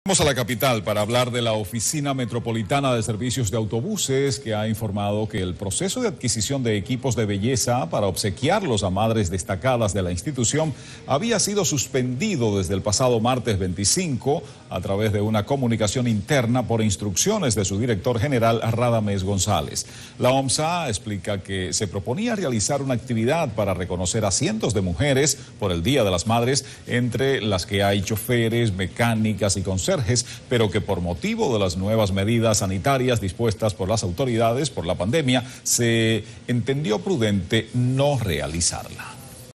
Vamos a la capital para hablar de la Oficina Metropolitana de Servicios de Autobuses, que ha informado que el proceso de adquisición de equipos de belleza para obsequiarlos a madres destacadas de la institución había sido suspendido desde el pasado martes 25 a través de una comunicación interna por instrucciones de su director general, Radamés González. La OMSA explica que se proponía realizar una actividad para reconocer a cientos de mujeres por el Día de las Madres, entre las que hay choferes, mecánicas y conserjes, pero que por motivo de las nuevas medidas sanitarias dispuestas por las autoridades por la pandemia, se entendió prudente no realizarla.